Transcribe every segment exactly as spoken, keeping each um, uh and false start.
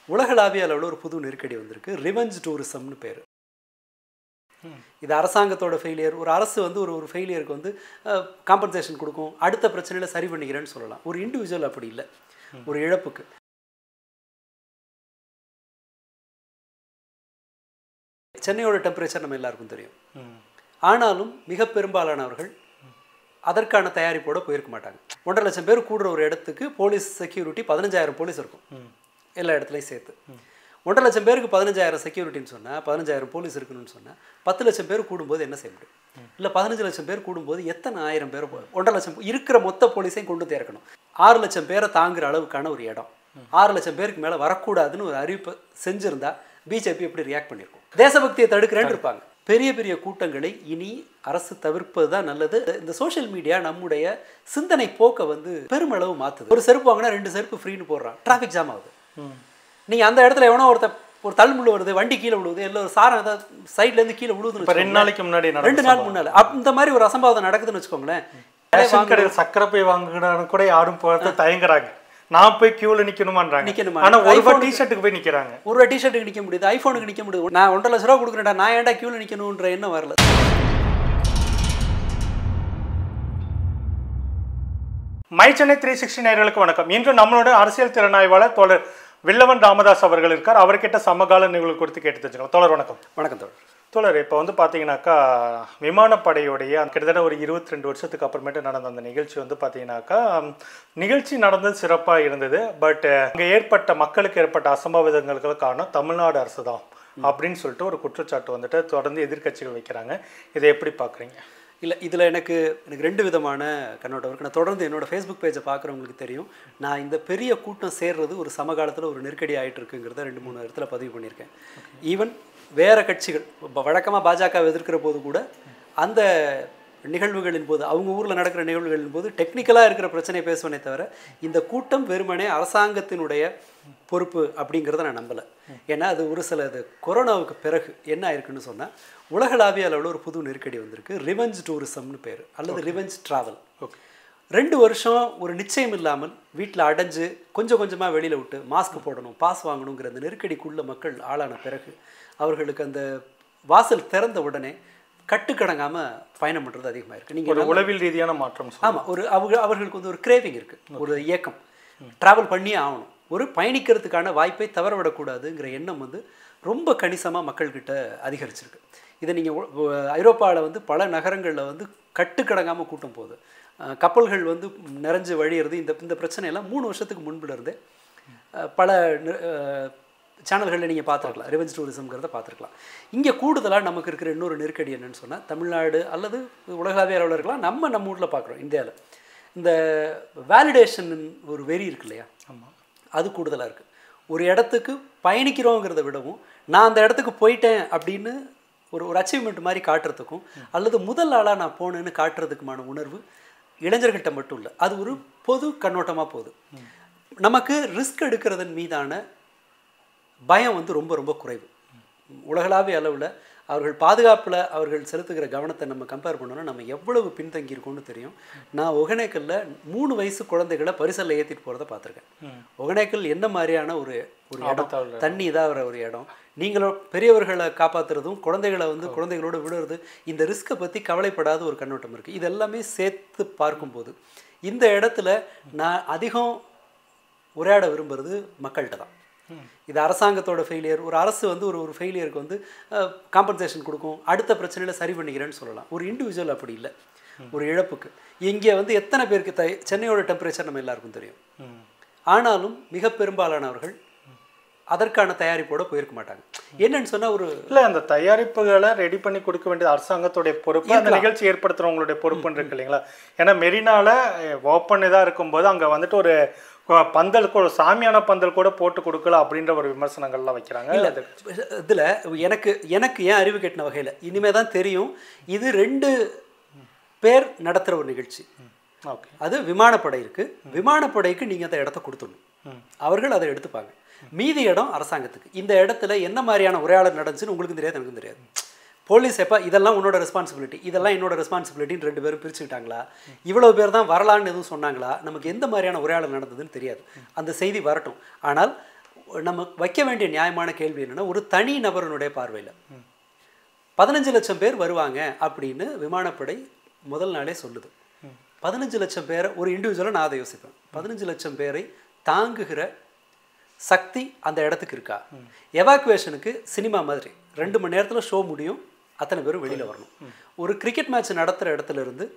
உலகளாவிய அளவில் ஒரு புது நெருக்கடி வந்திருக்கு. ரிவெஞ்ச் டூரிசம்னு பேர். இது அரசாங்கத்தோட ஃபெயிலியர். ஒரு அரசு வந்து ஒரு ஒரு ஃபெயிலியருக்கு வந்து காம்பன்சேஷன் கொடுக்கும், அடுத்த பிரச்சனையில் சரி பண்ணிக்கிறேன்னு சொல்லலாம். ஒரு இண்டிவிஜுவல் அப்படி இல்லை. ஒரு இழப்புக்கு சென்னையோட டெம்பரேச்சர் நம்ம எல்லாருக்கும் தெரியும். ஆனாலும் மிக பெரும்பாலானவர்கள் அதற்கான தயாரிப்போடு போயிருக்க மாட்டாங்க. ஒன்றரை லட்சம் பேர் கூடுற ஒரு இடத்துக்கு போலீஸ் செக்யூரிட்டி பதினஞ்சாயிரம் போலீஸ் இருக்கும், எல்லா இடத்துலையும் சேர்த்து. ஒன்றரை லட்சம் பேருக்கு பதினஞ்சாயிரம் செக்யூரிட்டின்னு சொன்னால், பதினஞ்சாயிரம் போலீஸ் இருக்கணும்னு சொன்னால், பத்து லட்சம் பேர் கூடும்போது என்ன செய்ய முடியும்? இல்லை பதினஞ்சு லட்சம் பேர் கூடும்போது எத்தனை ஆயிரம் பேர் ஒன்றரை லட்சம் இருக்கிற மொத்த போலீஸையும் கொண்டு தேர்க்கணும். ஆறு லட்சம் பேரை தாங்குகிற அளவுக்கான ஒரு இடம், ஆறு லட்சம் பேருக்கு மேலே வரக்கூடாதுன்னு ஒரு அறிவிப்பை செஞ்சுருந்தா பிஜேபி எப்படி ரியாக்ட் பண்ணியிருக்கும்? தேசபக்தியை தடுக்கிறேன்னு இருப்பாங்க. பெரிய பெரிய கூட்டங்களை இனி அரசு தவிர்ப்பது தான் நல்லது. இந்த சோஷியல் மீடியா நம்முடைய சிந்தனை போக்கை வந்து பெருமளவு மாற்றுது. ஒரு செருப்பு வாங்கினா ரெண்டு செருப்பு ஃப்ரீன்னு போடுறான், டிராஃபிக் ஜாம் ஆகுது. நீங்கள் அந்த இடத்துல எவனோ ஒருத்தர் ஒரு தள்ளுமுள்ளு வருது, வண்டி கீழே விழுவுது, இல்லை ஒரு சாரம் ஏதாவது சைட்லேருந்து கீழே விழுவுதுன்னு ரெண்டு நாளைக்கு முன்னாடி ரெண்டு நாள் முன்னாடி இந்த மாதிரி ஒரு அசம்பாவிதம் நடக்குதுன்னு வச்சுக்கோங்களேன். சக்கரை போய் வாங்கினாலும் கூட யாரும் போகிறது தயங்குறாங்க. நான் போய் கியூல நிக்கணுமான்றாங்க. நிக்கணுமா? ஆனா ஒரு ரூபாய் டி-ஷர்ட்டுக்கு போய் நிக்கிறாங்க. ஒரு ரூபாய் டி-ஷர்ட்டுக்கு நிக்க முடியுது, ஐபோனுக்கு நிக்க முடியுது. நான் ஒன்றரை லட்ச ரூபா கொடுக்குறேன்டா, நான் ஏன்டா கியூல நிக்கணும்ன்ற எண்ணம் வரல. மை சென்னை த்ரீ சிக்ஸ்டி நேயர்களுக்கு வணக்கம். இன்று நம்மளோட அரசியல் திறனாய்வாளர் தோழர் வில்லவன் ராமதாஸ் அவர்கள் இருக்கார். அவர்கிட்ட சமகால நிகழ்வு குறித்து கேட்டு தெரிஞ்சுக்கலாம். தோழர் வணக்கம். வணக்கம் தோழர். தோழர், இப்போ வந்து பார்த்தீங்கன்னாக்கா விமானப்படையுடைய கிட்டத்தட்ட ஒரு இருபத்தி ரெண்டு வருஷத்துக்கு அப்புறமேட்டு நடந்த அந்த நிகழ்ச்சி வந்து பார்த்தீங்கன்னாக்கா நிகழ்ச்சி நடந்தது சிறப்பாக இருந்தது. பட் அங்கே ஏற்பட்ட மக்களுக்கு ஏற்பட்ட அசம்பாவிதங்களுக்கு காரணம் தமிழ்நாடு அரசு தான் அப்படின்னு சொல்லிட்டு ஒரு குற்றச்சாட்டு வந்துட்டு தொடர்ந்து எதிர்கட்சிகள் வைக்கிறாங்க. இதை எப்படி பார்க்குறீங்க? இல்லை, இதில் எனக்கு எனக்கு ரெண்டு விதமான கண்ணோட்டம் இருக்குது. நான் தொடர்ந்து என்னோடய ஃபேஸ்புக் பேஜை பார்க்குறவங்களுக்கு தெரியும், நான் இந்த பெரிய கூட்டம் சேர்றது ஒரு சமகாலத்தில் ஒரு நெருக்கடி ஆகிட்டு இருக்குங்கிறத ரெண்டு மூணு இடத்துல பதிவு பண்ணியிருக்கேன். ஈவன் வேறு கட்சிகள் வழக்கமாக பாஜகவை எதிர்க்கிற போது கூட அந்த நிகழ்வுகளின் போது, அவங்க ஊரில் நடக்கிற நிகழ்வுகளின் போது டெக்னிக்கலாக இருக்கிற பிரச்சனையை பேசுவனே தவிர இந்த கூட்டம் வெறுமனே அரசாங்கத்தினுடைய பொறுப்பு அப்படிங்கிறத நான் நம்பலை. ஏன்னா அது ஒரு சில இது கொரோனாவுக்கு பிறகு என்ன ஆயிருக்குன்னு சொன்னால், உலகளாவிய அளவில் ஒரு புது நெருக்கடி வந்திருக்கு. ரிவெஞ்ச் டூரிசம்னு பேர், அல்லது ரிவெஞ்ச் ட்ராவல். ஓகே, ரெண்டு வருஷம் ஒரு நிச்சயம் இல்லாமல் வீட்டில் அடைஞ்சு கொஞ்சம் கொஞ்சமாக வெளியில் விட்டு மாஸ்க் போடணும், பாஸ் வாங்கணுங்கிற அந்த நெருக்கடிக்குள்ள மக்கள் ஆளான பிறகு அவர்களுக்கு அந்த வாசல் திறந்த உடனே கட்டுக்கடங்காமல் பயணம் பண்ணுறது அதிகமாக இருக்குது. நீங்கள் உளவியல் ரீதியான மாற்றம். ஆமாம், ஒரு அவங்க அவர்களுக்கு வந்து ஒரு கிரேவிங் இருக்குது, ஒரு இயக்கம், ட்ராவல் பண்ணியே ஆகணும், ஒரு பயணிக்கிறதுக்கான வாய்ப்பை தவறவிடக்கூடாதுங்கிற எண்ணம் வந்து ரொம்ப கணிசமாக மக்கள்கிட்ட அதிகரிச்சிருக்கு. இதை நீங்கள் ஐரோப்பாவில் வந்து பல நகரங்களில் வந்து கட்டுக்கடங்காமல் கூட்டம் போகுது, கப்பல்கள் வந்து நிறைஞ்சு வழியிறது. இந்த இந்த பிரச்சனையெல்லாம் மூணு வருஷத்துக்கு முன்பிலிருந்தே பல சேனல்களில் நீங்கள் பார்த்துருக்கலாம், ரிவெஞ்ச் டூரிசம்ங்கிறத பார்த்துருக்கலாம். இங்கே கூடுதலாக நமக்கு இருக்கிற இன்னொரு நெருக்கடி என்னென்னு சொன்னால், தமிழ்நாடு அல்லது உலகளாவிய அளவில் இருக்கலாம், நம்ம நம்ம ஊரில் பார்க்குறோம். இந்தியாவில் இந்த வேலிடேஷன் ஒரு வெறி இருக்கு இல்லையா, ஆமாம், அது கூடுதலாக இருக்குது. ஒரு இடத்துக்கு பயணிக்கிறோங்கிறத விடவும் நான் அந்த இடத்துக்கு போயிட்டேன் அப்படின்னு ஒரு ஒரு அச்சீவ்மெண்ட் மாதிரி காட்டுறதுக்கும், அல்லது முதல் ஆளாக நான் போனேன்னு காட்டுறதுக்குமான உணர்வு இளைஞர்கிட்ட மட்டும் இல்லை, அது ஒரு பொது கண்ணோட்டமாக போகுது. நமக்கு ரிஸ்க் எடுக்கிறதன் மீதான பயம் வந்து ரொம்ப ரொம்ப குறைவு. உலகளாவிய அளவில் அவர்கள் பாதுகாப்பில் அவர்கள் செலுத்துகிற கவனத்தை நம்ம கம்பேர் பண்ணோன்னா நம்ம எவ்வளவு பின்தங்கி இருக்கோம்னு தெரியும். நான் ஒகேனக்கல்லில் மூணு வயசு குழந்தைகளை பரிசலில் ஏற்றிட்டு போகிறத பார்த்துருக்கேன். ஒகேனக்கல் என்ன மாதிரியான ஒரு ஒரு இடம், தண்ணி இதாகிற ஒரு இடம். நீங்களும் பெரியவர்களை காப்பாற்றுறதும் குழந்தைகளை வந்து குழந்தைகளோடு விடுறது, இந்த ரிஸ்க்கை பற்றி கவலைப்படாத ஒரு கண்ணோட்டம் இருக்குது. இதெல்லாமே சேர்த்து பார்க்கும்போது இந்த இடத்துல நான் அதிகம் உரையாட விரும்புகிறது மக்கள்கிட்ட தான். இது அரசாங்கத்தோட ஃபெயிலியர். ஒரு அரசு வந்து ஒரு ஒரு ஃபெயிலியருக்கு வந்து காம்பன்சேஷன் கொடுக்கும், அடுத்த பிரச்சனையில் சரி பண்ணிக்கிறேன்னு சொல்லலாம். ஒரு இண்டிவிஜுவல் அப்படி இல்லை. ஒரு இழப்புக்கு இங்கே வந்து எத்தனை பேருக்கு த சென்னையோட டெம்பரேச்சர் நம்ம எல்லாருக்கும் தெரியும். ஆனாலும் மிக பெரும்பாலானவர்கள் அதற்கான தயாரிப்போடு போயிருக்க மாட்டாங்க. என்னன்னு சொன்னால், ஒரு இல்லை அந்த தயாரிப்புகளை ரெடி பண்ணி கொடுக்க வேண்டியது அரசாங்கத்துடைய பொறுப்பு, அந்த நிகழ்ச்சி ஏற்படுத்துகிறவங்களுடைய பொறுப்புன்னு இருக்கு இல்லைங்களா? ஏன்னா மெரினாவில் ஓப்பன் இதாக இருக்கும்போது அங்கே வந்துட்டு ஒரு பந்தல் கூட, சாமியான பந்தல் கூட போட்டு கொடுக்கல அப்படின்ற ஒரு விமர்சனங்கள்லாம் வைக்கிறாங்க. இல்லை, இதில் எனக்கு எனக்கு ஏன் அறிவு கெட்டின வகையில் இனிமே தான் தெரியும், இது ரெண்டு பேர் நடத்துகிற ஒரு நிகழ்ச்சி. ஓகே, அது விமானப்படை இருக்குது. விமானப்படைக்கு நீங்கள் அந்த இடத்த கொடுத்துடணும், அவர்கள் அதை எடுத்துப்பாங்க. மீதி இடம் அரசாங்கத்துக்கு. இந்த இடத்துல என்ன மாதிரியான உரையாடல் நடந்துச்சுன்னு உங்களுக்கும் தெரியாது, எனக்கும் தெரியாது. போலீஸ் எப்போ இதெல்லாம் உன்னோட ரெஸ்பான்சிபிலிட்டி, இதெல்லாம் என்னோட ரெஸ்பான்சிபிலிட்டின்னு ரெண்டு பேரும் பிரிச்சுக்கிட்டாங்களா, இவ்வளோ பேர் தான் வரலான்னு எதுவும் சொன்னாங்களா, நமக்கு எந்த மாதிரியான உரையாடல் நடந்ததுன்னு தெரியாது. அந்த செய்தி வரட்டும். ஆனால் நம்ம வைக்க வேண்டிய நியாயமான கேள்வி என்னென்னா, ஒரு தனி நபரனுடைய பார்வையில் பதினஞ்சு லட்சம் பேர் வருவாங்க அப்படின்னு விமானப்படை முதல் நாளே சொல்லுது. பதினஞ்சு லட்சம் பேரை ஒரு இண்டிவிஜுவலாக நான் அதை யோசிப்பேன். பதினஞ்சு லட்சம் பேரை தாங்குகிற சக்தி அந்த இடத்துக்கு இருக்கா? எவாக்குவேஷனுக்கு சினிமா மாதிரி ரெண்டு மணி நேரத்தில் ஷோ முடியும், அத்தனை பேரும் வெளியில் வரணும். ஒரு கிரிக்கெட் மேட்ச் நடத்துகிற இடத்துல இருந்து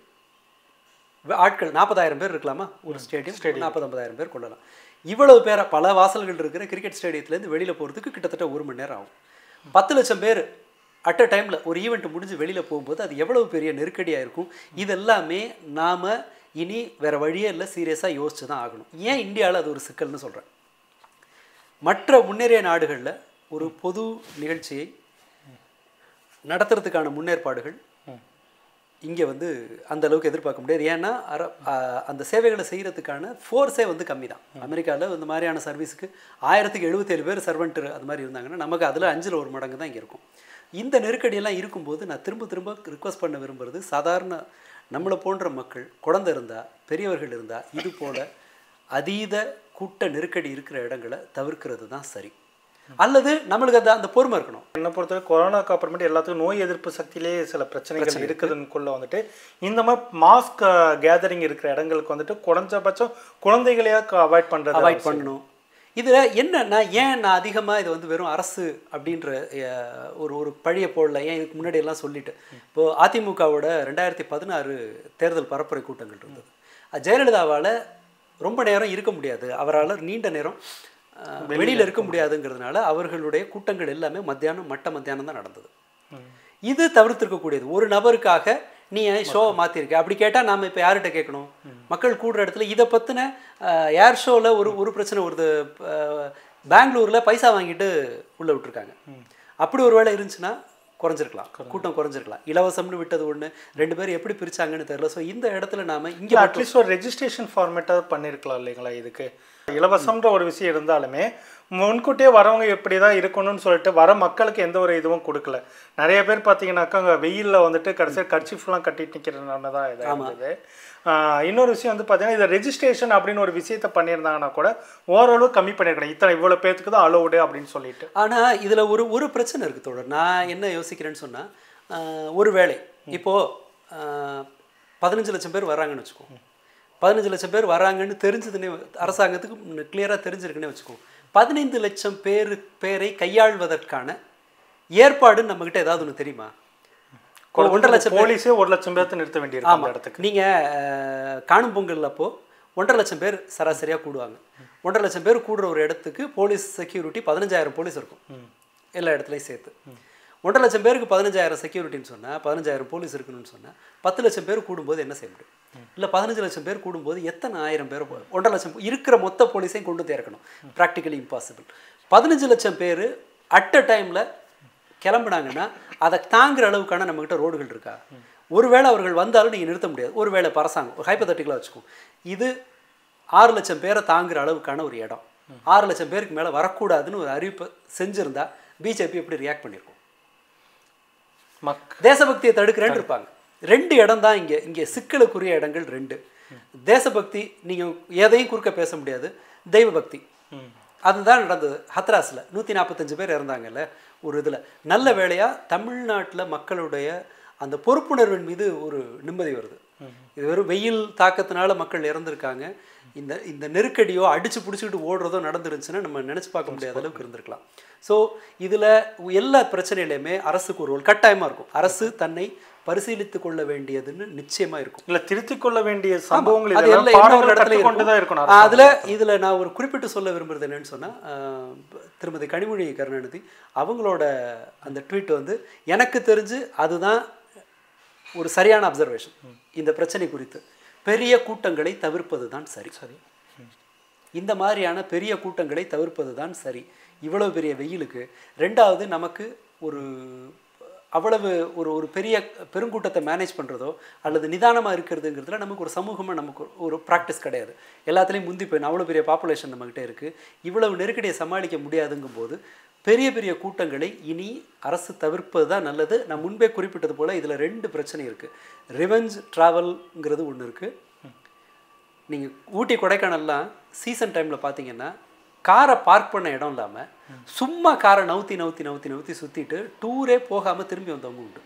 ஆட்கள் நாற்பதாயிரம் பேர் இருக்கலாமா? ஒரு ஸ்டேடியம் ஸ்டேடியம் நாற்பது ஐம்பதாயிரம் பேர் கொள்ளலாம். இவ்வளவு பேரை பல வாசல்கள் இருக்கிற கிரிக்கெட் ஸ்டேடியத்துலேருந்து வெளியில் போகிறதுக்கு கிட்டத்தட்ட ஒரு மணி நேரம் ஆகும். பத்து லட்சம் பேர் அட் அ டைமில் ஒரு ஈவெண்ட் முடிஞ்சு வெளியில் போகும்போது அது எவ்வளவு பெரிய நெருக்கடியாக இருக்கும். இதெல்லாமே நாம் இனி வேறு வழியே இல்லை, சீரியஸாக யோசிச்சு தான் ஆகணும். ஏன் இந்தியாவில் அது ஒரு சிக்கல்னு சொல்கிறேன். மற்ற முன்னேறிய நாடுகளில் ஒரு பொது நிகழ்ச்சியை நடத்துறதுக்கான முன்னேற்பாடுகள் இங்கே வந்து அந்த அளவுக்கு எதிர்பார்க்க முடியாது. ஏன்னா அர அந்த சேவைகளை செய்கிறதுக்கான ஃபோர்ஸே வந்து கம்மி தான். அமெரிக்காவில் இந்த மாதிரியான சர்வீஸுக்கு ஆயிரத்துக்கு எழுபத்தேழு பேர் சர்வெண்ட் அது மாதிரி இருந்தாங்கன்னா நமக்கு அதில் அஞ்சில் ஒரு மடங்கு தான் இங்கே இருக்கும். இந்த நெருக்கடியெல்லாம் இருக்கும்போது நான் திரும்ப திரும்ப ரிக்வஸ்ட் பண்ண விரும்புகிறது, சாதாரண நம்மளை போன்ற மக்கள், குழந்தை இருந்தால், பெரியவர்கள் இருந்தால், இது போல் அதீத கூட்ட நெருக்கடி இருக்கிற இடங்களை தவிர்க்கிறது தான் சரி. அல்லது நம்மளுக்கு அந்த அந்த பொறுமை இருக்கணும். என்னை பொறுத்தவரை கொரோனாக்கு அப்புறமேட்டு எல்லாத்துக்கும் நோய் எதிர்ப்பு சக்தியிலே சில பிரச்சனைகள் இருக்குதுக்குள்ள வந்துட்டு இந்த மாதிரி மாஸ்க் கேதரிங் இருக்கிற இடங்களுக்கு வந்துட்டு குறைஞ்சபட்சம் குழந்தைகளையா அவாய்ட் பண்ணுறது அவாய்ட் பண்ணணும். இதில் என்னன்னா, ஏன் நான் அதிகமாக இது வந்து வெறும் அரசு அப்படின்ற ஒரு ஒரு பழியை போடல, ஏன் இதுக்கு முன்னாடி எல்லாம் சொல்லிட்டு இப்போது அதிமுகவோட ரெண்டாயிரத்தி பதினாறு தேர்தல் பரப்புரை கூட்டங்கள் இருந்தது. ஜெயலலிதாவால் ரொம்ப நேரம் இருக்க முடியாது, அவரால் நீண்ட நேரம் வெளியில் இருக்க முடியாதுங்கிறதுனால அவர்களுடைய கூட்டங்கள் எல்லாமே மத்தியானம் மட்ட மத்தியானம் தான் நடந்தது. இது தவிர்த்திருக்கக்கூடியது. ஒரு நபருக்காக நீ ஏன் ஷோவை மாற்றிருக்க அப்படி கேட்டால் நாம் இப்போ யார்கிட்ட கேட்கணும்? மக்கள் கூடுற இடத்துல இதை பற்றின ஏர் ஷோவில் ஒரு ஒரு பிரச்சனை வருது. பெங்களூரில் பைசா வாங்கிட்டு உள்ளே விட்டுருக்காங்க. அப்படி ஒரு வேளை இருந்துச்சுன்னா குறைஞ்சிருக்கலாம், கூட்டம் குறைஞ்சிருக்கலாம். இலவசம்னு விட்டது ஒன்று, ரெண்டு பேரும் எப்படி பிரித்தாங்கன்னு தெரியல. ஸோ இந்த இடத்துல நாம் இங்கே அட்லீஸ்ட் ஒரு ரெஜிஸ்ட்ரேஷன் ஃபார்மேட்டாக பண்ணியிருக்கலாம் இல்லைங்களா? இதுக்கு இலவசம்ன்ற ஒரு விஷயம் இருந்தாலுமே முன்கூட்டியே வரவங்க எப்படி தான் இருக்கணும்னு சொல்லிட்டு வர மக்களுக்கு எந்த ஒரு இதுவும் கொடுக்கல. நிறைய பேர் பார்த்தீங்கன்னாக்கா அங்கே வெயிலில் வந்துட்டு கடைசியாக கர்ச்சீஃப்லாம் கட்டிட்டு நிற்கிறதுனால தான் இதாக இருந்தது. இன்னொரு விஷயம் வந்து பார்த்தீங்கன்னா இதை ரெஜிஸ்ட்ரேஷன் அப்படின்னு ஒரு விஷயத்தை பண்ணியிருந்தாங்கன்னா கூட ஓரளவு கம்மி பண்ணியிருக்கணும். இத்தனை இவ்வளோ பேருக்கு தான் அலோவுடு அப்படின்னு சொல்லிட்டு. ஆனால் இதில் ஒரு ஒரு பிரச்சனை இருக்குது தோழர். நான் என்ன யோசிக்கிறேன்னு சொன்னால், ஒரு வேளை இப்போது பதினஞ்சு லட்சம் பேர் வராங்கன்னு வச்சுக்கோங்க. பதினஞ்சு லட்சம் பேர் வராங்கன்னு தெரிஞ்சதுன்னே அரசாங்கத்துக்கு கிளியராக தெரிஞ்சிருக்குன்னே வச்சுக்கோங்க. பதினைந்து லட்சம் பேரு பேரை கையாள்வதற்கான ஏற்பாடுன்னு நம்மகிட்ட ஏதாவது ஒன்று தெரியுமா? ஒன்றரை லட்சம் போலீஸே ஒரு லட்சம் பேர்த்து நிறுத்த வேண்டியிருக்கும். ஆமாம், இடத்துக்கு நீங்கள் காணும் பொங்கல் அப்போ ஒன்றரை லட்சம் பேர் சராசரியாக கூடுவாங்க. ஒன்றரை லட்சம் பேர் கூடுற ஒரு இடத்துக்கு போலீஸ் செக்யூரிட்டி பதினஞ்சாயிரம் போலீஸ் இருக்கும் எல்லா இடத்துலையும் சேர்த்து. ஒன்றரை லட்சம் பேருக்கு பதினஞ்சாயிரம் செக்யூரிட்டின்னு சொன்னால், பதினஞ்சாயிரம் போலீஸ் இருக்கணும்னு சொன்னால், பத்து லட்சம் பேர் கூடும்போது என்ன செய்ய முடியும்? இல்லை பதினஞ்சு லட்சம் பேர் கூடும்போது எத்தனை ஆயிரம் பேர் ஒன்றரை லட்சம் இருக்கிற மொத்த போலீஸையும் கொண்டு தேர்க்கணும். Practically impossible. பதினஞ்சு லட்சம் பேர் அட் அ டைமில் கிளம்புனாங்கன்னா அதை தாங்குற அளவுக்கான நம்மகிட்ட ரோடுகள் இருக்கா? ஒருவேளை அவர்கள் வந்தாலும் நீங்கள் நிறுத்த முடியாது. ஒருவேளை அரசாங்கம் ஒரு ஹைப்போதெட்டிக்கலாக வச்சுக்கோம், இது ஆறு லட்சம் பேரை தாங்குற அளவுக்கான ஒரு இடம், ஆறு லட்சம் பேருக்கு மேலே வரக்கூடாதுன்னு ஒரு அறிவிப்பை செஞ்சுருந்தா பிஜேபி எப்படி ரியாக்ட் பண்ணியிருக்கோம்? மக் தேசபக்தியை தடுக்கிறேன்னு இருப்பாங்க. ரெண்டு இடம் தான் இங்கே இங்கே சிக்கலுக்குரிய இடங்கள் ரெண்டு. தேசபக்தி நீங்கள் எதையும் குறுக்க பேச முடியாது. தெய்வ பக்தி அதுதான் நடந்தது. ஹத்ராஸில் நூற்றி நாற்பத்தஞ்சு பேர் இறந்தாங்கல்ல ஒரு இதில். நல்ல வேளையாக தமிழ்நாட்டில் மக்களுடைய அந்த பொறுப்புணர்வின் மீது ஒரு நிம்மதி வருது. இது வெறும் வெயில் தாக்கத்தினால மக்கள் இறந்துருக்காங்க. இந்த இந்த நெருக்கடியோ அடித்து பிடிச்சிக்கிட்டு ஓடுறதோ நடந்துருந்துச்சுன்னா நம்ம நினச்சி பார்க்க முடியாத அளவுக்கு இருந்திருக்கலாம். ஸோ இதில் எல்லா பிரச்சனையிலையுமே அரசுக்கு ஒரு ரோல் கட்டாயமாக இருக்கும். அரசு தன்னை பரிசீலித்து கொள்ள வேண்டியதுன்னு நிச்சயமாக இருக்கும். இல்லை திருத்திக் கொள்ள வேண்டிய சம்பவங்கள் இருக்கணும். அதில் இதில் நான் ஒரு குறிப்பிட்டு சொல்ல விரும்புறது என்னன்னு சொன்னால், திருமதி கனிமொழி கருணாநிதி அவங்களோட அந்த ட்வீட் வந்து எனக்கு தெரிஞ்சு அதுதான் ஒரு சரியான அப்சர்வேஷன். இந்த பிரச்சனை குறித்து பெரிய கூட்டங்களை தவிர்ப்பது தான் சரி சரி இந்த மாதிரியான பெரிய கூட்டங்களை தவிர்ப்பது தான் சரி இவ்வளவு பெரிய வெயிலுக்கு. ரெண்டாவது, நமக்கு ஒரு அவ்வளவு ஒரு ஒரு பெரிய பெருங்கூட்டத்தை மேனேஜ் பண்ணுறதோ அல்லது நிதானமாக இருக்கிறதுங்கிறதுல நமக்கு ஒரு சமூகமாக நமக்கு ஒரு ப்ராக்டிஸ் கிடையாது. எல்லாத்துலேயும் முந்தி போய் அவ்வளோ பெரிய பாப்புலேஷன் நம்மகிட்ட இருக்குது. இவ்வளவு நெருக்கடியை சமாளிக்க முடியாதுங்கும் போது பெரிய பெரிய கூட்டங்களை இனி அரசு தவிர்ப்பது தான் நல்லது. நான் முன்பே குறிப்பிட்டது போல் இதில் ரெண்டு பிரச்சனை இருக்குது. ரிவெஞ்ச் ட்ராவல்ங்கிறது ஒன்று இருக்குது. நீங்கள் ஊட்டி கொடைக்கானல்லாம் சீசன் டைமில் பார்த்தீங்கன்னா காரை பார்க் பண்ண இடம் இல்லாமல் சும்மா காரை நவுத்தி நவுத்தி நவுத்தி நவுத்தி சுற்றிட்டு டூரே போகாமல் திரும்பி வந்தவங்க உண்டு.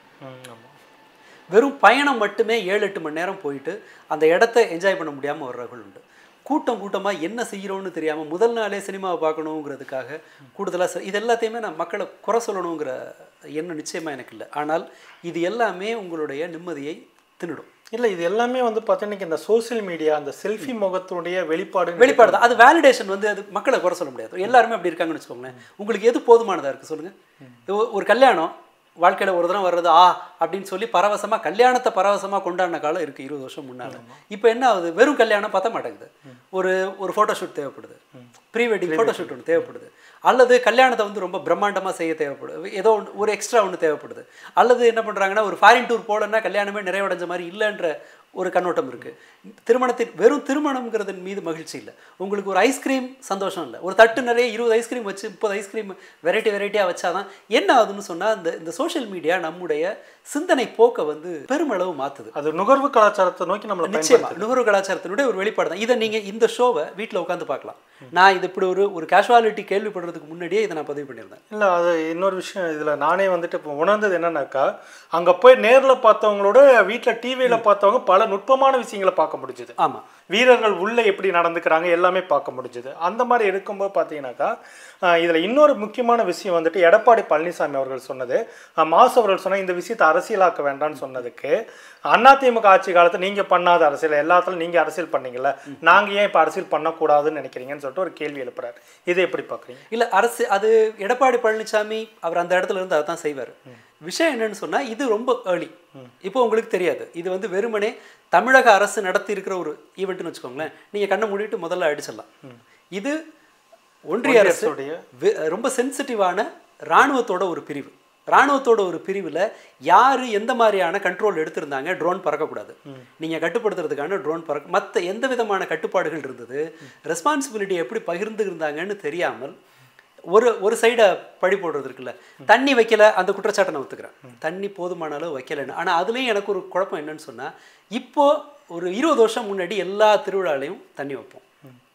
வெறும் பயணம் மட்டுமே ஏழு எட்டு மணி நேரம் போயிட்டு அந்த இடத்த என்ஜாய் பண்ண முடியாமல் வர்றவர்கள் உண்டு. கூட்டம் கூட்டமாக என்ன செய்கிறோன்னு தெரியாமல் முதல் நாளே சினிமாவை பார்க்கணுங்கிறதுக்காக கூடுதலாக இது எல்லாத்தையுமே நான் மக்களை குறை சொல்லணுங்கிற எண்ணம் நிச்சயமாக எனக்கு இல்லை. ஆனால் இது எல்லாமே உங்களுடைய நிம்மதியை தின்னுடும். இல்லை, இது எல்லாமே வந்து பார்த்தீங்கன்னா இந்த சோசியல் மீடியா அந்த செல்ஃபி முகத்துடைய வெளிப்பாடு வெளிப்பாடு தான். அது வேலிடேஷன் வந்து அது மக்களை குறை சொல்ல முடியாது. எல்லாருமே அப்படி இருக்காங்கன்னு வச்சுக்கோங்களேன். உங்களுக்கு எது போதுமானதாக இருக்குது சொல்லுங்கள். ஒரு கல்யாணம் வாழ்க்கையில் ஒரு தரம் வர்றது ஆ அப்படின்னு சொல்லி பரவசமாக கல்யாணத்தை பரவசமாக கொண்டாடின காலம் இருக்குது இருபது வருஷம் முன்னால். இப்போ என்ன ஆகுது, வெறும் கல்யாணம் பார்த்தா மாட்டேங்குது. ஒரு ஒரு ஃபோட்டோஷூட் தேவைப்படுது, ப்ரீ வெட்டிங் ஃபோட்டோஷூட் ஒன்று தேவைப்படுது, அல்லது கல்யாணத்தை வந்து ரொம்ப பிரம்மாண்டமாக செய்ய தேவைப்படுது, ஏதோ ஒன்று ஒரு எக்ஸ்ட்ரா ஒன்று தேவைப்படுது, அல்லது என்ன பண்ணுறாங்கன்னா ஒரு ஃபாரின் டூர் போகலன்னா கல்யாணமே நிறைவடைஞ்ச மாதிரி இல்லைன்ற ஒரு கண்ணோட்டம் இருக்குது. திருமணத்தின் வெறும் திருமணம்ங்கிறதன் மீது மகிழ்ச்சி இல்லை. உங்களுக்கு ஒரு ஐஸ்கிரீம் சந்தோஷம் இல்லை. ஒரு தட்டு நிறைய இருபது ஐஸ்கிரீம் வச்சு முப்பது ஐஸ்கிரீம் வெரைட்டி வெரைட்டியாக வச்சாதான் என்ன ஆகுதுன்னு சொன்னால் இந்த இந்த சோஷியல் மீடியா நம்முடைய சிந்தனை போக்கை வந்து பெருமளவு மாற்றுது. அது நுகர்வு கலாச்சாரத்தை நோக்கி நம்ம நிச்சயமாக நுகர்வு கலாச்சாரத்தினுடைய ஒரு வெளிப்பாடு தான். இதை நீங்கள் இந்த ஷோவை வீட்டில் உட்காந்து பார்க்கலாம். நான் இது இப்படி ஒரு ஒரு கேஷுவாலிட்டி கேள்விப்படுறதுக்கு முன்னாடியே இதை நான் பதிவு பண்ணியிருந்தேன். இல்லை, அது இன்னொரு விஷயம் இதில் நானே வந்துட்டு இப்போ உணர்ந்தது என்னன்னாக்கா, அங்கே போய் நேரில் பார்த்தவங்களோட வீட்டில் டிவியில் பார்த்தவங்க பல நுட்பமான விஷயங்களை பார்க்க முடிஞ்சுது. ஆமாம், வீரர்கள் உள்ளே எப்படி நடந்துக்கிறாங்க எல்லாமே பார்க்க முடிஞ்சுது. அந்த மாதிரி இருக்கும்போது பார்த்தீங்கன்னாக்கா இதில் இன்னொரு முக்கியமான விஷயம் வந்துட்டு எடப்பாடி பழனிசாமி அவர்கள் சொன்னது, மாசு அவர்கள் சொன்ன இந்த விஷயத்தை அரசியலாக்க வேண்டாம்னு சொன்னதுக்கு, அதிமுக ஆட்சி காலத்தை நீங்கள் பண்ணாத அரசியல் எல்லாத்துலையும் நீங்கள் அரசியல் பண்ணீங்கல்ல, நாங்கள் ஏன் இப்போ அரசியல் பண்ணக்கூடாதுன்னு நினைக்கிறீங்கன்னு சொல்லிட்டு ஒரு கேள்வி எழுப்புறாரு. இதை எப்படி பார்க்குறீங்க? இல்லை, அரசு அது எடப்பாடி பழனிசாமி அவர் அந்த இடத்துல இருந்து அதை தான் செய்வார். விஷயம் என்னன்னு சொன்னால் இது ரொம்ப ஏர்லி. இப்போ உங்களுக்கு தெரியாது, இது வந்து வெறுமனே தமிழக அரசு நடத்தி இருக்கிற ஒரு ஈவெண்ட்னு வச்சுக்கோங்களேன். நீங்கள் கண்ணை மூடிட்டு முதல்ல அடிச்சிடலாம். இது ஒன்றிய அரசு ரொம்ப சென்சிட்டிவான இராணுவத்தோட ஒரு பிரிவு. இராணுவத்தோட ஒரு பிரிவில் யார் எந்த மாதிரியான கண்ட்ரோல் எடுத்திருந்தாங்க, ட்ரோன் பறக்கக்கூடாது, நீங்கள் கட்டுப்படுத்துறதுக்கான ட்ரோன் பறக்க மற்ற எந்த விதமான கட்டுப்பாடுகள் இருந்தது, ரெஸ்பான்சிபிலிட்டி எப்படி பகிர்ந்து இருந்தாங்கன்னு தெரியாமல் ஒரு ஒரு சைடை பழி போடுறது இருக்குல்ல. தண்ணி வைக்கல, அந்த குற்றச்சாட்டை நான் ஒத்துக்கிறேன். தண்ணி போதுமான அளவு வைக்கலைன்னு. ஆனால் அதுலேயும் எனக்கு ஒரு குழப்பம் என்னன்னு சொன்னால், இப்போது ஒரு இருபது வருஷம் முன்னாடி எல்லா திருவிழாலையும் தண்ணி வைப்போம்,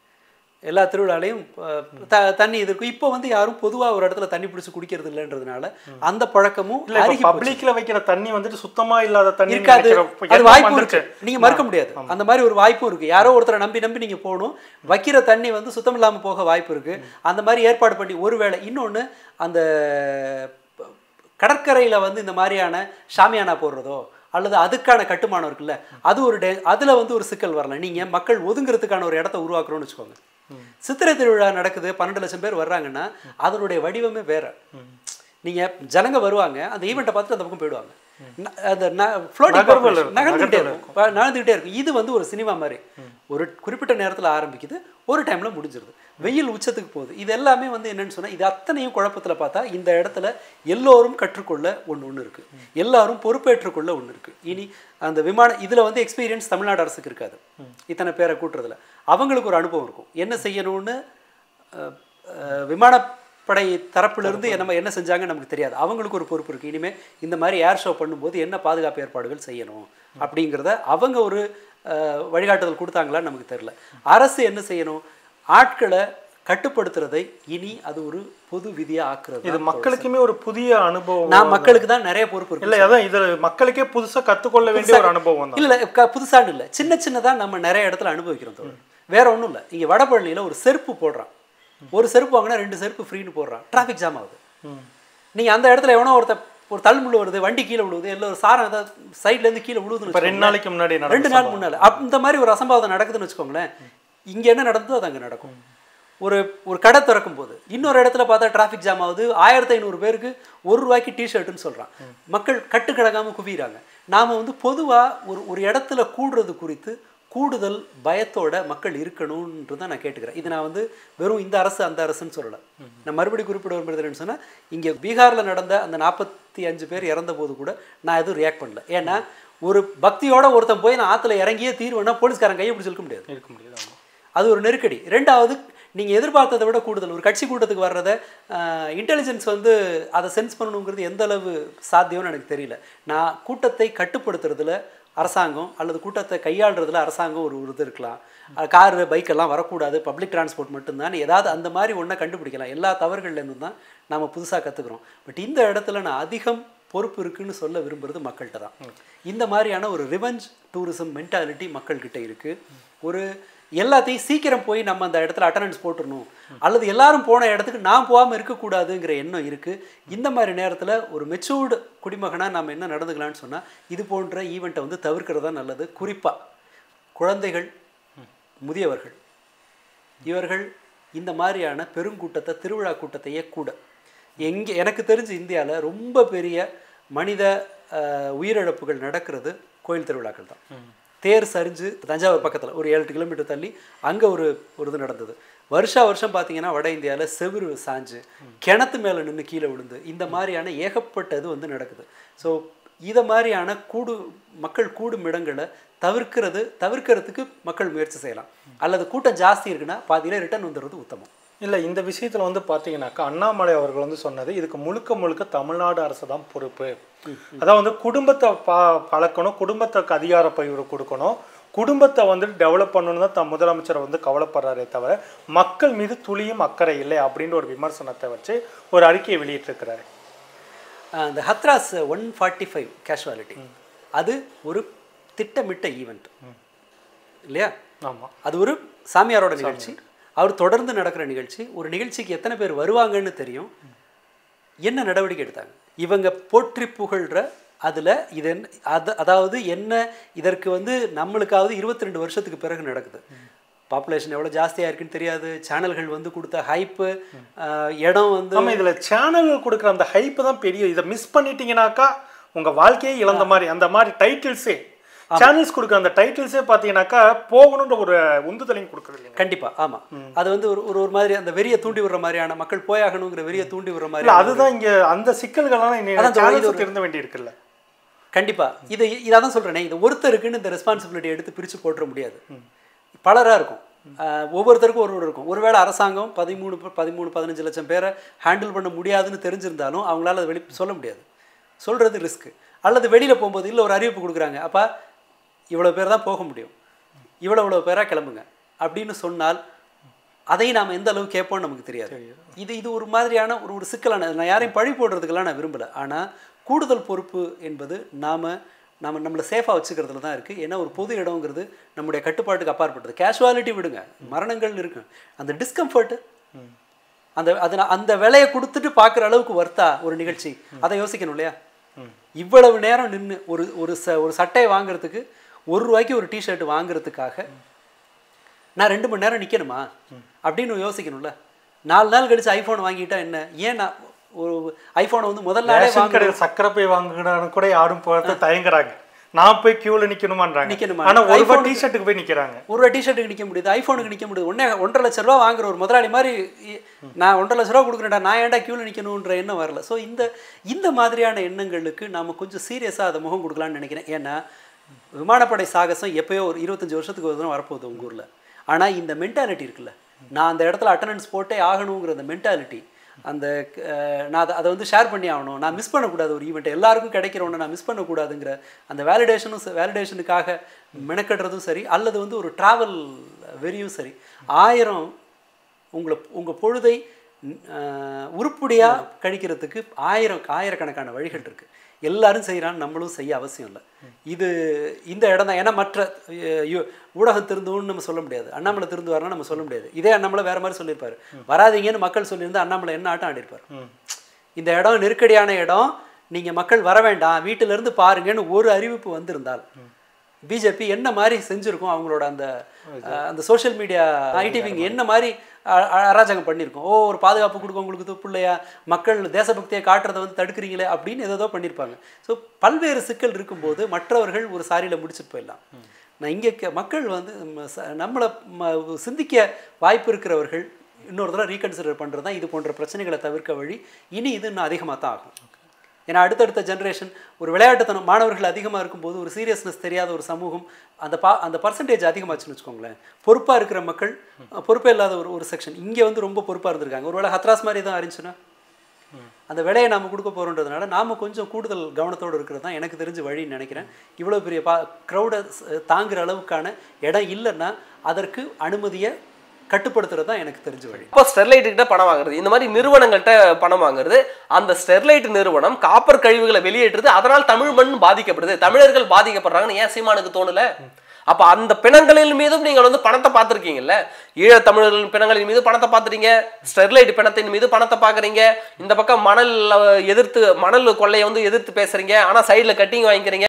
எல்லா திருவிழாலையும் த தண்ணி இது இருக்கும். இப்போ வந்து யாரும் பொதுவாக ஒரு இடத்துல தண்ணி பிடிச்சி குடிக்கிறது இல்லைன்றதுனால அந்த பழக்கமும் பப்ளிக்ல வைக்கிற தண்ணி வந்துட்டு சுத்தமாக இல்லாத தண்ணி இருக்காது. அது வாய்ப்பு இருக்கு, நீங்கள் மறுக்க முடியாது. அந்த மாதிரி ஒரு வாய்ப்பும் இருக்குது. யாரோ ஒருத்தரை நம்பி நம்பி நீங்கள் போகணும், வைக்கிற தண்ணி வந்து சுத்தம் இல்லாமல் போக வாய்ப்பு இருக்குது. அந்த மாதிரி ஏற்பாடு பண்ணி ஒருவேளை இன்னொன்று அந்த கடற்கரையில் வந்து இந்த மாதிரியான ஷாமியானா போடுறதோ அல்லது அதுக்கான கட்டுமானம் இருக்குல்ல, அது ஒரு டே அதில் வந்து ஒரு சிக்கல் வரலாம். நீங்கள் மக்கள் ஒதுங்கிறதுக்கான ஒரு இடத்த உருவாக்கணும்னு வச்சுக்கோங்க. சித்திரை திருவிழா நடக்குது, பன்னெண்டு லட்சம் பேர் வர்றாங்கன்னா அதனுடைய வடிவமே வேற. நீங்கள் ஜனங்க வருவாங்க, அந்த ஈவெண்ட்டை பார்த்துட்டு அந்த பக்கம் போயிடுவாங்க. அந்த நகர்ந்துகிட்டே இருக்கும் நடந்துகிட்டே இருக்கும். இது வந்து ஒரு சினிமா மாதிரி ஒரு குறிப்பிட்ட நேரத்தில் ஆரம்பிக்குது, ஒரு டைமில் முடிஞ்சிருது, வெயில் உச்சத்துக்கு போகுது. இது எல்லாமே வந்து என்னன்னு சொன்னால், இது அத்தனையும் குழப்பத்தில் பார்த்தா இந்த இடத்துல எல்லோரும் கற்றுக்கொள்ள ஒன்று ஒன்று இருக்குது, எல்லாரும் பொறுப்பேற்றுக்கொள்ள ஒன்று இருக்குது. இனி அந்த விமான இதில் வந்து எக்ஸ்பீரியன்ஸ் தமிழ்நாடு அரசுக்கு இருக்காது. இத்தனை பேரை கூட்டுறதுல அவங்களுக்கு ஒரு அனுபவம் இருக்கும். என்ன செய்யணும்னு விமானப்படை தரப்பிலிருந்து நம்ம என்ன செஞ்சாங்கன்னு நமக்கு தெரியாது. அவங்களுக்கு ஒரு பொறுப்பு இருக்குது. இனிமேல் இந்த மாதிரி ஏர் ஷோ பண்ணும்போது என்ன பாதுகாப்பு ஏற்பாடுகள் செய்யணும் அப்படிங்கிறத அவங்க ஒரு வழிகாட்டுதல் கொடுத்தாங்களான்னு நமக்கு தெரியல. அரசு என்ன செய்யணும், ஆட்களை கட்டுப்படுத்துறதை இனி அது ஒரு பொது விதியா ஆக்குறது. இது மக்களுக்குமே ஒரு புதிய அனுபவம். நான் மக்களுக்கு தான் நிறைய பொறுப்பு இருக்கு. இல்லை, அதான் இது மக்களுக்கே புதுசாக கற்றுக்கொள்ள வேண்டிய ஒரு அனுபவம் தான். இல்லை, புதுசான்னு இல்லை, சின்ன சின்னதாக நம்ம நிறைய இடத்துல அனுபவிக்கிறோம் தோழர். வேற ஒன்றும் இல்லை. இங்கே வடபழனியில் ஒரு செருப்பு போடுறான், ஒரு செருப்பு வாங்கினா ரெண்டு செருப்பு ஃப்ரீன்னு போடுறான், டிராஃபிக் ஜாம் ஆகுது. நீங்கள் அந்த இடத்துல எவனோ ஒருத்தர் ஒரு தள்ளுமுள்ளு வருது, வண்டி கீழே விழுவுது, இல்லை ஒரு சாரம் ஏதாவது சைட்லேருந்து கீழே விழுவுதுன்னு ரெண்டு நாளைக்கு முன்னாடி ரெண்டு நாள் முன்னால் அந்த மாதிரி ஒரு அசம்பாவிதம் நடக்குதுன்னு வச்சுக்கோங்களேன். இங்கே என்ன நடந்ததோ அது அங்கே நடக்கும். ஒரு ஒரு கடை திறக்கும் போது இன்னொரு இடத்துல பார்த்தா டிராஃபிக் ஜாம் ஆகுது, ஆயிரத்தி ஐநூறு பேருக்கு ஒரு ரூபாய்க்கு டிஷர்ட்டுன்னு சொல்கிறான். மக்கள் கட்டு கிடக்காமல் குவிகிறாங்க. நாம் வந்து பொதுவாக ஒரு ஒரு இடத்துல கூடுறது குறித்து கூடுதல் பயத்தோட மக்கள் இருக்கணும்ன்றது தான் நான் கேட்டுக்கிறேன். இது நான் வந்து வெறும் இந்த அரசு அந்த அரசுன்னு சொல்லலை. நான் மறுபடியும் குறிப்பிட விரும்புகிறேன்னு சொன்னால், இங்கே பீகாரில் நடந்த அந்த நாற்பத்தி அஞ்சு பேர் இறந்த போது கூட நான் எதுவும் ரியாக்ட் பண்ணல. ஏன்னா ஒரு பக்தியோட ஒருத்தன் போய் நான் ஆற்றுல இறங்கியே தீர்வேன்னா போலீஸ்காரன் கையை பிடிச்சி இருக்க முடியாது இருக்க முடியாது அது ஒரு நெருக்கடி. ரெண்டாவது, நீங்கள் எதிர்பார்த்ததை விட கூடுதல் ஒரு கட்சி கூட்டத்துக்கு வர்றதை இன்டெலிஜென்ஸ் வந்து அதை சென்ஸ் பண்ணணுங்கிறது எந்த அளவு சாத்தியம்னு எனக்கு தெரியல. நான் கூட்டத்தை கட்டுப்படுத்துறதுல அரசாங்கம் அல்லது கூட்டத்தை கையாளுறதுல அரசாங்கம் ஒரு இது இருக்கலாம், காரு பைக்கெல்லாம் வரக்கூடாது, பப்ளிக் டிரான்ஸ்போர்ட் மட்டும்தான், ஏதாவது அந்த மாதிரி ஒன்றை கண்டுபிடிக்கலாம். எல்லா தவறுகள்லேருந்து தான் நாம் புதுசாக கற்றுக்குறோம். பட் இந்த இடத்துல நான் அதிகம் பொறுப்பு இருக்குன்னு சொல்ல விரும்புகிறது மக்கள்கிட்ட தான். இந்த மாதிரியான ஒரு ரிவெஞ்ச் டூரிசம் மென்டாலிட்டி மக்கள்கிட்ட இருக்குது. ஒரு எல்லாத்தையும் சீக்கிரம் போய் நம்ம அந்த இடத்துல அட்டண்டன்ஸ் போட்டுடணும், அல்லது எல்லாரும் போன இடத்துக்கு நான் போகாமல் இருக்கக்கூடாதுங்கிற எண்ணம் இருக்குது. இந்த மாதிரி நேரத்தில் ஒரு மெச்சூர்டு குடிமகனாக நம்ம என்ன நடந்துக்கலான்னு சொன்னால் இது போன்ற ஈவெண்ட்டை வந்து தவிர்க்கிறது தான் நல்லது. குறிப்பாக குழந்தைகள், முதியவர்கள், இவர்கள் இந்த மாதிரியான பெருங்கூட்டத்தை, திருவிழா கூட்டத்தையே கூட எங்கே எனக்கு தெரிஞ்சு இந்தியாவில் ரொம்ப பெரிய மனித உயிரிழப்புகள் நடக்கிறது கோயில் திருவிழாக்கள் தான். தேர் சரிஞ்சு தஞ்சாவூர் பக்கத்தில் ஒரு ஏழு எட்டு கிலோமீட்டர் தள்ளி அங்கே ஒரு ஒரு இது நடந்தது. வருஷா வருஷம் பார்த்தீங்கன்னா வட இந்தியாவில் செவுரு சாஞ்சு கிணத்து மேலே நின்று கீழே விழுந்து இந்த மாதிரியான ஏகப்பட்ட இது வந்து நடக்குது. ஸோ இதை மாதிரியான கூடு மக்கள் கூடும் இடங்களை தவிர்க்கிறது தவிர்க்கிறதுக்கு மக்கள் முயற்சி செய்யலாம். அல்லது கூட்டம் ஜாஸ்தி இருக்குன்னா பாதியில ரிட்டர்ன் வந்துடுறது உத்தமம். இல்லை, இந்த விஷயத்தில் வந்து பார்த்தீங்கன்னாக்கா அண்ணாமலை அவர்கள் வந்து சொன்னது இதுக்கு முழுக்க முழுக்க தமிழ்நாடு அரசு தான் பொறுப்பு. அதான் வந்து குடும்பத்தை பா பழக்கணும், குடும்பத்துக்கு அதிகார பகிர்வு கொடுக்கணும், குடும்பத்தை வந்து டெவலப் பண்ணணும்னு தான் தம் முதலமைச்சர் வந்து கவலைப்படுறாரே தவிர மக்கள் மீது துளியும் அக்கறை இல்லை அப்படின்ற ஒரு விமர்சனத்தை வச்சு ஒரு அறிக்கையை வெளியிட்டிருக்கிறாரு. அந்த Hathras one forty five casualty அது ஒரு திட்டமிட்ட ஈவெண்ட் இல்லையா? ஆமாம், அது ஒரு சாமியாரோட நிகழ்ச்சி, அவர் தொடர்ந்து நடக்கிற நிகழ்ச்சி. ஒரு நிகழ்ச்சிக்கு எத்தனை பேர் வருவாங்கன்னு தெரியும். என்ன நடவடிக்கை எடுத்தாங்க இவங்க போற்றி புகழ்கிற அதில் இது அது அதாவது என்ன இதற்கு வந்து நம்மளுக்காவது இருபத்தி ரெண்டு வருஷத்துக்கு பிறகு நடக்குது. பாப்புலேஷன் எவ்வளோ ஜாஸ்தியாக இருக்குன்னு தெரியாது. சேனல்கள் வந்து கொடுத்த ஹைப்பு, இடம் வந்து நம்ம இதில் சேனல்கள் கொடுக்குற அந்த ஹைப்பு தான் பெரிய. இதை மிஸ் பண்ணிட்டீங்கன்னாக்கா உங்கள் வாழ்க்கையே இழந்த மாதிரி. அந்த மாதிரி டைட்டில்ஸே சேனல்ஸ் கொடுக்குற அந்த டைட்டில்ஸே பார்த்தீங்கன்னாக்கா போகணுன்ற ஒரு உந்துதலையும் கொடுக்குறது இல்லைங்க. கண்டிப்பாக. ஆமாம், அது வந்து ஒரு ஒரு மாதிரி அந்த வெறியை தூண்டி விடுற மாதிரியான, மக்கள் போயாகணுங்கிற வெறியை தூண்டி விடுற மாதிரி. அதுதான் இங்கே அந்த சிக்கல்கள்லாம் திருந்த வேண்டி இருக்குல்ல. கண்டிப்பாக. இதை இதாக தான் சொல்கிறேனே, இது ஒருத்தருக்குன்னு இந்த ரெஸ்பான்சிபிலிட்டி எடுத்து பிரித்து போட்டுற முடியாது. பலராக இருக்கும், ஒவ்வொருத்தருக்கும் ஒரு ஒரு இருக்கும். ஒருவேளை அரசாங்கம் பதிமூணு பதிமூணு பதினஞ்சு லட்சம் பேரை ஹேண்டில் பண்ண முடியாதுன்னு தெரிஞ்சிருந்தாலும் அவங்களால அதை வெளி சொல்ல முடியாது. சொல்கிறது ரிஸ்க்கு. அல்லது வெளியில் போகும்போது இல்லை ஒரு அறிவிப்பு கொடுக்குறாங்க, அப்போ இவ்வளோ பேர் தான் போக முடியும், இவ்வளோ இவ்வளோ பேராக கிளம்புங்க அப்படின்னு சொன்னால் அதையும் நாம் எந்த அளவுக்கு கேட்போம்னு நமக்கு தெரியாது. இது இது ஒரு மாதிரியான ஒரு ஒரு சிக்கலான, நான் யாரையும் பழி போடுறதுக்கெல்லாம் நான் விரும்பலை. ஆனால் கூடுதல் பொறுப்பு என்பது நாம் நம்ம நம்மளை சேஃபாக வச்சுக்கிறதுல தான் இருக்குது. ஏன்னா ஒரு பொது இடங்கிறது நம்முடைய கட்டுப்பாட்டுக்கு அப்பாற்பட்டது. கேஷுவாலிட்டி விடுங்க, மரணங்கள் இருக்கு, அந்த டிஸ்கம்ஃபர்ட்டு அந்த அது அந்த விலையை கொடுத்துட்டு பார்க்குற அளவுக்கு வர்த்தா ஒரு நிகழ்ச்சி, அதை யோசிக்கணும் இல்லையா? இவ்வளவு நேரம் நின்று ஒரு ஒரு ச ஒரு சட்டையை வாங்குறதுக்கு ஒரு ரூபாய்க்கு ஒரு டிஷர்ட் வாங்குறதுக்காக நான் ரெண்டு மணி நேரம் நிற்கணுமா அப்படின்னு யோசிக்கணும்ல. நாலு நாள் கழிச்சு ஐஃபோன் வாங்கிட்டா என்ன? ஏன் நான் ஒரு ஐஃபோனை வந்து முதல் நாளே வாங்க சக்கரை போய் வாங்கினான்னு கூட யாரும் போகிறது தயங்குறாங்க. நான் போய் கியூவில் நிற்கணுமான்றாங்க. நிற்கணுமா? ஆனால் ஒரு ரூபா டிஷர்ட்டுக்கு போய் நிற்கிறாங்க. ஒரு ரூபா டிஷர்ட்டுக்கு நிற்க முடியுது, ஐஃபோனுக்கு நிற்க முடியுது. ஒன்றே ஒன்றரை லட்ச ரூபா வாங்குற ஒரு முதலாளி மாதிரி நான் ஒன்றரை லட்ச ரூபா கொடுக்குறேன்டா, நான் ஏன்டா கியூவில் நிற்கணுன்ற எண்ணம் வரல. ஸோ இந்த இந்த மாதிரியான எண்ணங்களுக்கு நாம் கொஞ்சம் சீரியஸாக அதை முகம் கொடுக்கலான்னு நினைக்கிறேன். ஏன்னா விமானப்படை சாகசம் எப்போயோ ஒரு இருபத்தஞ்சி வருஷத்துக்கு ஒரு தினம் வரப்போகுது உங்கள் ஊரில். ஆனால் இந்த மென்டாலிட்டி இருக்குல்ல, நான் அந்த இடத்துல அட்டண்டன்ஸ் போட்டே ஆகணுங்கிற அந்த மென்டாலிட்டி, அந்த நான் அதை அதை வந்து ஷேர் பண்ணி ஆகணும், நான் மிஸ் பண்ணக்கூடாது ஒரு ஈவெண்ட்டை, எல்லாருக்கும் கிடைக்கிறோன்னு நான் மிஸ் பண்ணக்கூடாதுங்கிற அந்த வேலிடேஷனும் வேலிடேஷனுக்காக மெனக்கட்டுறதும் சரி, அல்லது வந்து ஒரு ட்ராவல் வெறியும் சரி, ஆயிரம் உங்களை உங்கள் பொழுதை உருப்படியாக கழிக்கிறதுக்கு ஆயிரம் ஆயிரக்கணக்கான வழிகள் இருக்குது. எல்லாரும் செய்கிறான்னு நம்மளும் செய்ய அவசியம் இல்லை. இது இந்த இடம் தான். ஏன்னா மற்ற ஊடகம் திருந்துன்னு நம்ம சொல்ல முடியாது, அண்ணாமலை திருந்து வரணும்னு நம்ம சொல்ல முடியாது. இதே அண்ணாமலை வேறு மாதிரி சொல்லியிருப்பார், வராதிங்கன்னு மக்கள் சொல்லியிருந்தால் அண்ணாமலை என்ன ஆட்டம் ஆடிருப்பார். இந்த இடம் நெருக்கடியான இடம், நீங்கள் மக்கள் வர வேண்டாம், வீட்டிலேருந்து பாருங்கன்னு ஒரு அறிவிப்பு வந்திருந்தால் பிஜேபி என்ன மாதிரி செஞ்சுருக்கோம், அவங்களோட அந்த அந்த சோஷியல் மீடியா ஐடிவிங் என்ன மாதிரி அராஜகம் பண்ணியிருக்கோம். ஓ ஒரு பாதுகாப்பு கொடுக்க உங்களுக்கு துப்பு இல்லையா, மக்கள் தேசபக்தியை காட்டுறதை வந்து தடுக்கிறீங்களே அப்படின்னு ஏதோ பண்ணியிருப்பாங்க. ஸோ பல்வேறு சிக்கல் இருக்கும்போது மற்றவர்கள் ஒரு சாரியில் முடிச்சுட்டு போயிடலாம். நான் இங்கே மக்கள் வந்து நம்மளை சிந்திக்க வாய்ப்பு இருக்கிறவர்கள் இன்னொரு தடவை ரீகன்சிடர் பண்ணுறது தான் இது போன்ற பிரச்சனைகளை தவிர்க்க வழி. இனி இது இன்னும் அதிகமாக தான் ஆகும். ஏன்னா அடுத்தடுத்த ஜென்ரேஷன் ஒரு விளையாட்டுத்தனம் மாணவர்கள் அதிகமாக இருக்கும்போது ஒரு சீரியஸ்னஸ் தெரியாத ஒரு சமூகம் அந்த பா அந்த பர்சன்டேஜ் அதிகமாச்சுன்னு வச்சுக்கோங்களேன். பொறுப்பாக இருக்கிற மக்கள் பொறுப்பே இல்லாத ஒரு ஒரு செக்ஷன் இங்கே வந்து ரொம்ப பொறுப்பாக இருந்திருக்காங்க. ஒருவேளை ஹத்ராஸ் மாதிரி தான் இருந்துச்சுன்னா அந்த விலையை நாம் கொடுக்க போகிறோன்றதுனால நாம் கொஞ்சம் கூடுதல் கவனத்தோடு இருக்கிறது தான் எனக்கு தெரிஞ்ச வழின்னு நினைக்கிறேன். இவ்வளோ பெரிய பா க்ரௌடை தாங்குகிற அளவுக்கான இடம் இல்லைன்னா அதற்கு அனுமதியை கட்டுப்படுத்துறது தான் எனக்கு தெரிஞ்ச வழி. இப்போ ஸ்டெர்லைட் கிட்ட பணம் வாங்குறது, இந்த மாதிரி நிறுவனங்கள்கிட்ட பணம் வாங்குறது, அந்த ஸ்டெர்லைட் நிறுவனம் காப்பர் கழிவுகளை வெளியேற்றுது, அதனால் தமிழ் மண் பாதிக்கப்படுது, தமிழர்கள் பாதிக்கப்படுறாங்கன்னு ஏன் சீமானுக்கு தோணல? அப்ப அந்த பிணங்களின் மீதும் நீங்கள் வந்து பணத்தை பார்த்துருக்கீங்கல்ல, ஈழ தமிழர்கள் பிணங்களின் மீது பணத்தை பார்த்துறீங்க, ஸ்டெர்லைட் பிணத்தின் மீது பணத்தை பார்க்குறீங்க, இந்த பக்கம் மணல் எதிர்த்து மணல் கொள்ளையை வந்து எதிர்த்து பேசுறீங்க, ஆனா சைடில் கட்டிங் வாங்கிக்கிறீங்க.